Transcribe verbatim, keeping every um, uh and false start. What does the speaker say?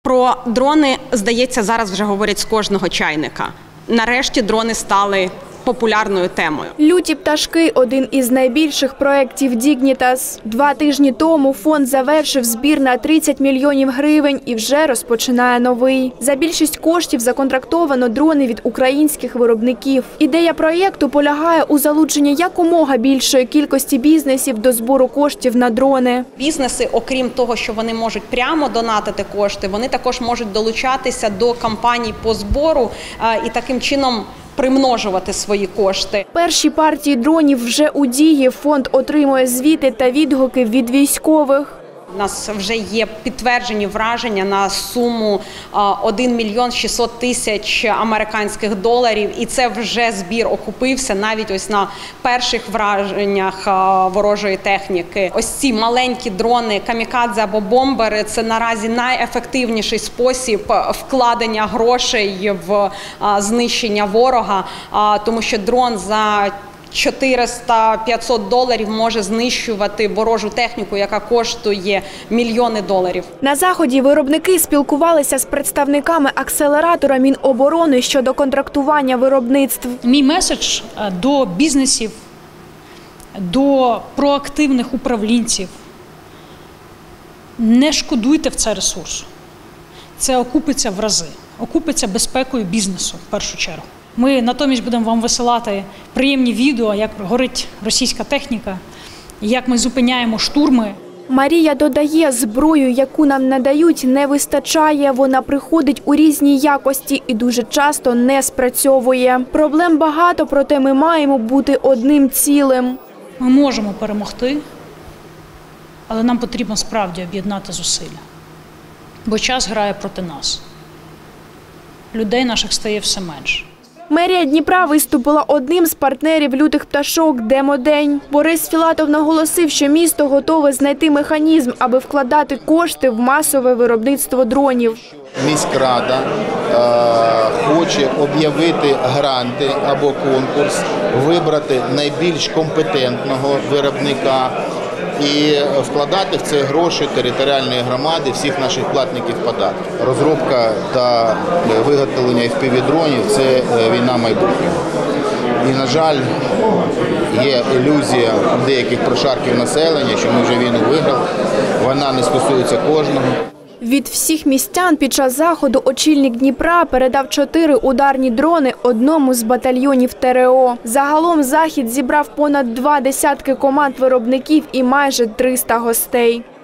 Про дрони, здається, зараз вже говорять з кожного чайника. Нарешті дрони стали популярною темою. «Люті пташки» – один із найбільших проєктів «Дігнітас». Два тижні тому фонд завершив збір на тридцять мільйонів гривень і вже розпочинає новий. За більшість коштів законтрактовано дрони від українських виробників. Ідея проєкту полягає у залученні якомога більшої кількості бізнесів до збору коштів на дрони. Бізнеси, окрім того, що вони можуть прямо донатити кошти, вони також можуть долучатися до кампаній по збору і таким чином примножувати свої кошти. Перші партії дронів вже у дії. Фонд отримує звіти та відгуки від військових. У нас вже є підтверджені враження на суму один мільйон шістсот тисяч американських доларів. І це вже збір окупився навіть ось на перших враженнях ворожої техніки. Ось ці маленькі дрони камікадзе або бомбери – це наразі найефективніший спосіб вкладення грошей в знищення ворога, тому що дрон за чотириста - п'ятсот доларів може знищувати ворожу техніку, яка коштує мільйони доларів. На заході виробники спілкувалися з представниками акселератора Міноборони щодо контрактування виробництв. Мій меседж до бізнесів, до проактивних управлінців – не шкодуйте в це ресурс. Це окупиться в рази, окупиться безпекою бізнесу в першу чергу. Ми натомість будемо вам висилати приємні відео, як горить російська техніка, як ми зупиняємо штурми. Марія додає, зброю, яку нам надають, не вистачає. Вона приходить у різній якості і дуже часто не спрацьовує. Проблем багато, проте ми маємо бути одним цілим. Ми можемо перемогти, але нам потрібно справді об'єднати зусилля. Бо час грає проти нас. Людей наших стає все менше. Мерія Дніпра виступила одним з партнерів «Лютих пташок» «Демодень». Борис Філатов наголосив, що місто готове знайти механізм, аби вкладати кошти в масове виробництво дронів. Міськрада е, хоче об'явити гранти або конкурс, вибрати найбільш компетентного виробника і вкладати в це гроші територіальної громади, всіх наших платників податків. Розробка та виготовлення еф пі ві-дронів – це війна майбутнього. І, на жаль, є ілюзія деяких прошарків населення, що ми вже війну виграли. Вона не стосується кожного. Від всіх містян під час заходу очільник Дніпра передав чотири ударні дрони одному з батальйонів те ер о. Загалом захід зібрав понад два десятки команд виробників і майже триста гостей.